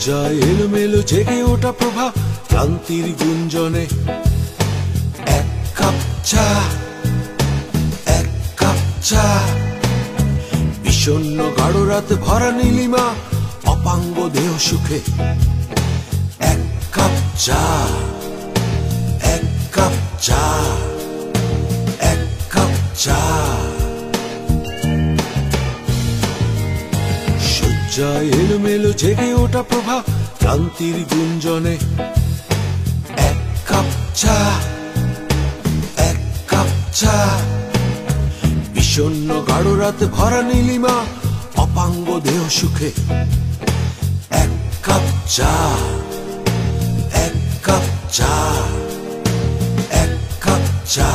শয্যায় এলোমেলো জেগে ওঠা প্রভা ক্লান্তির গুঞ্জনে এক কাপ চা, এক কাপ চা। বিষণ্ণ গাঢ় রাত ভরা নীলিমা অপাঙ্গ দেহ সুখে এক কাপ চা, এক কাপ চা, এক কাপ চা। শয্যায় এলোমেলো জেগে ওঠা প্রভা ক্লান্তির গুঞ্জনে এক কাপ চা, এক কাপ চা। বিষণ্ণ গাঢ় রাত ভরা নীলিমা অপাঙ্গ দেহ সুখে এক কাপ চা, এক কাপ চা, এক কাপ চা।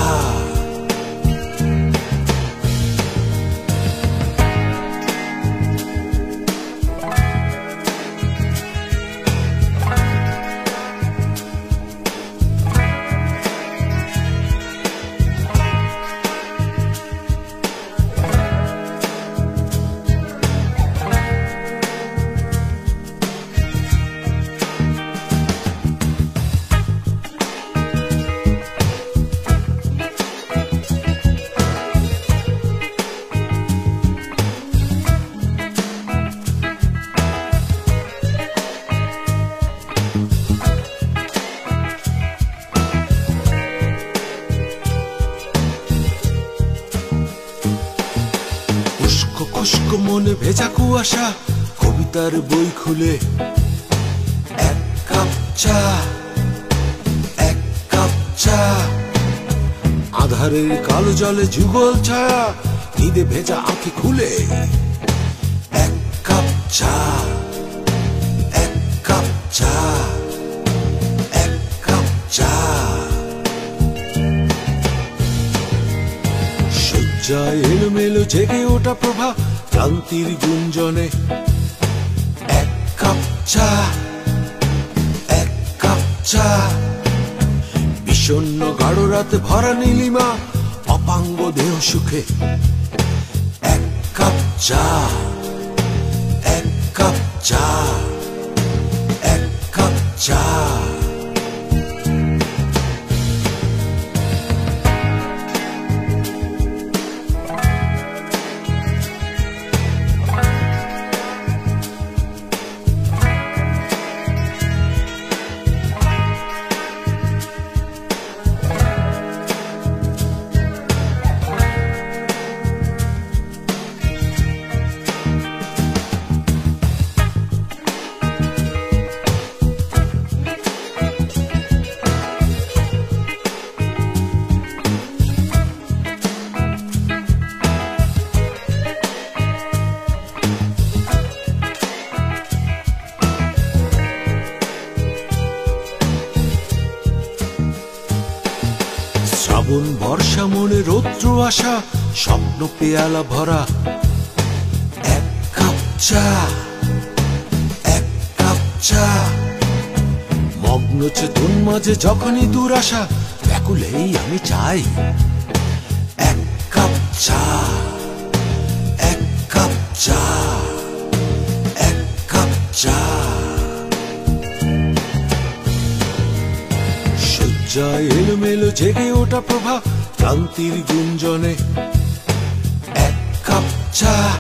খুশকো মনে ভেজা কুয়াশা কবিতার বই খুলে এক কাপ চা, এক কাপ চা। আধারের কালো জলে যুগল ছায়া নিদে ভেজা আঁখি খুলে এক কাপ চা, এক কাপ চা, এক কাপ চা। শয্যায় এলোমেলো জেগে ওঠা প্রভা ক্লান্তির গুঞ্জনে এক কাপ চা, এক কাপ চা। বিষণ্ণ গাঢ় রাত ভরা নীলিমা অপাঙ্গ দেহ সুখে এক কাপ চা, এক কাপ চা, এক কাপ চা। শ্রাবণ বর্ষা মনে রৌদ্র আসা স্বপ্ন পেয়ালা ভরা এক কাপ চা, এক কাপ চা। মগ্ন চেতন মাঝে যখনই দূর আসা ব্যাকুলেই আমি চাই এক কাপ চা, এক কাপ চা, এক কাপ চা। শয্যায় এলোমেলো জেগে ওঠা প্রভা ক্লান্তির গুঞ্জনে এক কাপ চা।